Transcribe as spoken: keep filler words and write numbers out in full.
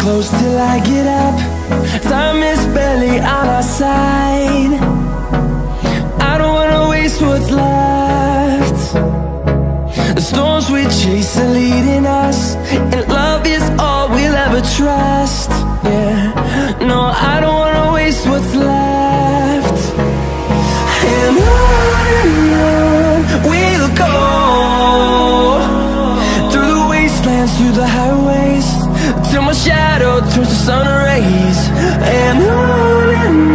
close till I get up. Time is barely on our side. I don't wanna waste what's left. The storms we chase are leading us, and love is all we'll ever trust. Yeah, no, I don't wanna waste what's left. And on and on we'll go, through the wastelands, through the highways, till my shadow turns to sun rays. And on and